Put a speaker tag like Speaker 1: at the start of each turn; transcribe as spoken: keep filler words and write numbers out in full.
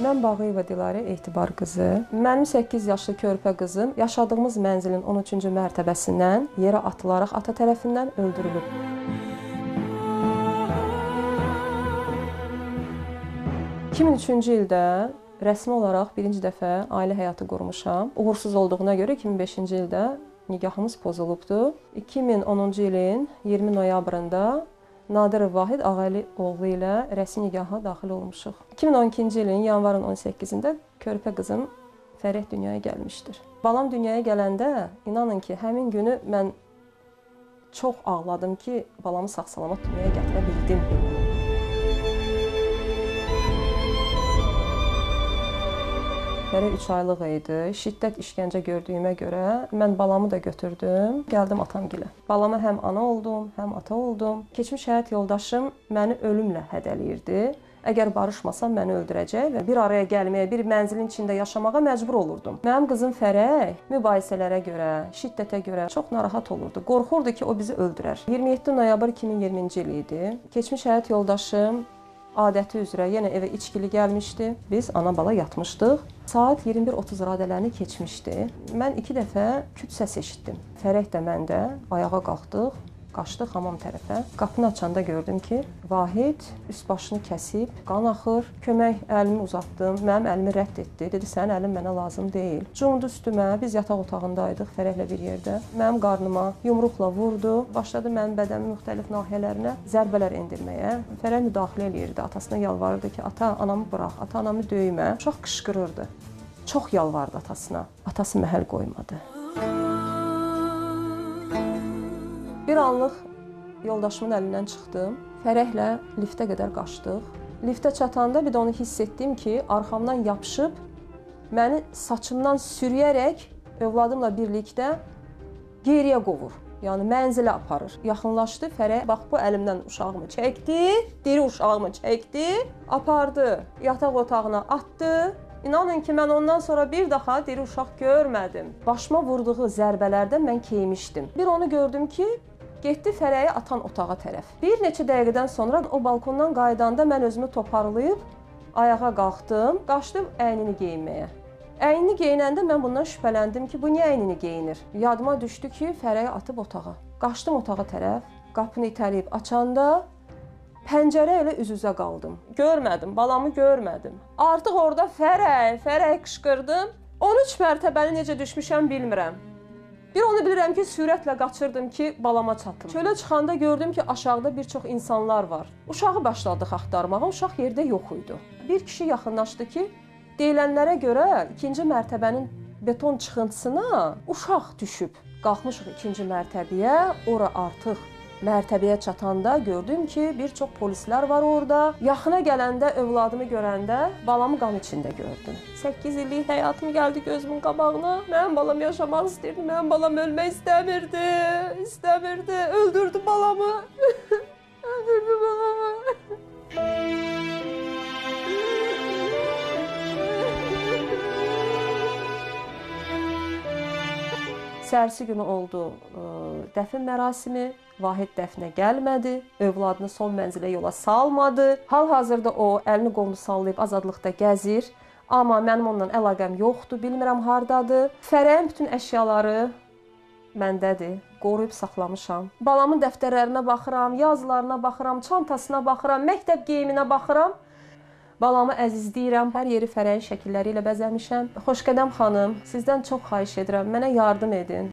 Speaker 1: Mən Bağıyeva Dilarə Etibar qızı. Mənim səkkiz yaşlı körpə qızım yaşadığımız mənzilin on üçüncü mərtəbəsindən yerə atılaraq ata tərəfindən öldürülüb. iki min üçüncü ildə rəsmi olaraq birinci dəfə ailə həyatı qurmuşam. Uğursuz olduğuna görə iki min beşinci ildə nikahımız pozulubdu. iki min onuncu ilin iyirmi noyabrında Nadirov Vahid Ağalı oğlu ilə rəsmi nikaha daxil olmuşuq. iki min on ikinci ilin yanvarın on səkkizində körpə qızım Fərəh dünyaya gəlmişdir. Balam dünyaya gələndə inanın ki, həmin günü mən çox ağladım ki, balamı sağ-salamat dünyaya gətirə bildim. Fərəh üç aylıq idi. Şiddət işgəncə gördüyümə görə mən balamı da götürdüm, gəldim atamgilə. Balama həm ana oldum, həm ata oldum. Keçmiş həyat yoldaşım məni ölümlə hədələyirdi. Əgər barışmasam məni öldürəcək və bir araya gəlməyə, bir mənzilin içində yaşamağa məcbur olurdum. Mənim qızım Fərəh mübahisələrə görə, şiddətə görə çox narahat olurdu. Qorxurdu ki, o bizi öldürər. iyirmi yeddi noyabr iki min iyirminci il idi. Keçmiş həyat yoldaşım adəti üzrə yenə evə içkili gəlmişdi. Biz ana-bala yatmışdıq. Saat iyirmi bir otuz radələrini keçmişdi. Mən iki dəfə küt səs eşitdim. Fərəh də mən də ayağa qalxdıq, qaçdıq hamam tərəfə. Qapını açanda gördüm ki, Vahid üst başını kəsib, qan axır. Kömək əlimi uzatdım, mənim əlimi rədd etdi. Dedi, sənin əlin mənə lazım deyil. Cumdu üstümə, biz yataq otağındaydıq Fərəhlə bir yerdə. Mənim qarnıma yumruqla vurdu. Başladı mənim bədənimin müxtəlif nahiyələrinə zərbələr endirməyə. Fərəh müdaxilə eləyirdi, atasına yalvarırdı ki, ata anamı burax, ata anamı döymə. Uşaq qışqırırdı. Çox yalvardı atasına. Atası məhəl qoymadı. Bir anlıq yoldaşımın əlindən çıxdım. Fərəhlə liftə qədər qaçdıq. Liftə çatanda bir də onu hiss etdim ki, arxamdan yapışıb, məni saçımdan sürüyərək övladımla birlikdə geriyə qovur. Yəni mənzilə aparır. Yaxınlaşdı Fərəh, bax bu əlimdən uşağımı çəkdi, diri uşağımı çəkdi, apardı, yataq otağına atdı. İnanın ki, mən ondan sonra bir daha diri uşaq görmədim. Başıma vurduğu zərbələrdən mən keymişdim. Bir onu gördüm ki, getdi Fərəyi atan otağa tərəf. Bir neçə dəqiqədən sonra o balkondan qaydanda mən özümü toparlayıb ayağa qalxdım, qaçdım əynini geyinməyə. Əynini geyinəndə mən bundan şübhələndim ki, bu niyə əynini geyinir? Yadıma düşdü ki, Fərəyi atıb otağa. Qaçdım otağa tərəf, qapını itələyib açanda pəncərə ilə üz-üzə qaldım. Görmədim, balamı görmədim. Artıq orada Fərəy, Fərəy qışqırdım. on üç mərtəbəni necə düşmüşəm bilmirəm. Bir onu bilirəm ki, sürətlə qaçırdım ki, balama çatım. Çölə çıxanda gördüm ki, aşağıda bir çox insanlar var. Uşağı başladıq axtarmağa, uşaq yerdə yox idi. Bir kişi yaxınlaşdı ki, deyilənlərə görə ikinci mərtəbənin beton çıxıntısına uşaq düşüb. Qalxmışıq ikinci mərtəbəyə, ora artıq mərtəbəyə çatanda gördüm ki, bir çox polislər var orada. Yaxına gələndə, övladımı görəndə balamı qan içində gördüm. səkkiz illik həyatım gəldi gözümün qabağına. Mənim balam yaşamaq istəyirdi, mənim balam ölmək istəmirdi, istəmirdi. Öldürdü balamı, öldürdü balamı. Səhərsi günü oldu dəfn mərasimi. Vahid dəfnə gəlmədi, övladını son mənzilə yola salmadı. Hal-hazırda o əlini qolunu sallayıb azadlıqda gəzir. Amma mənim onunla əlaqəm yoxdur, bilmirəm hardadır. Fərəyin bütün əşyaları məndədir, qoruyub saxlamışam. Balamın dəftərlərinə baxıram, yazılarına baxıram, çantasına baxıram, məktəb geyiminə baxıram. Balamı əzizləyirəm, hər yeri Fərəyin şəkilləri ilə bəzəmişəm. Xoşqədəm xanım, sizdən çox xahiş edirəm, mənə yardım edin.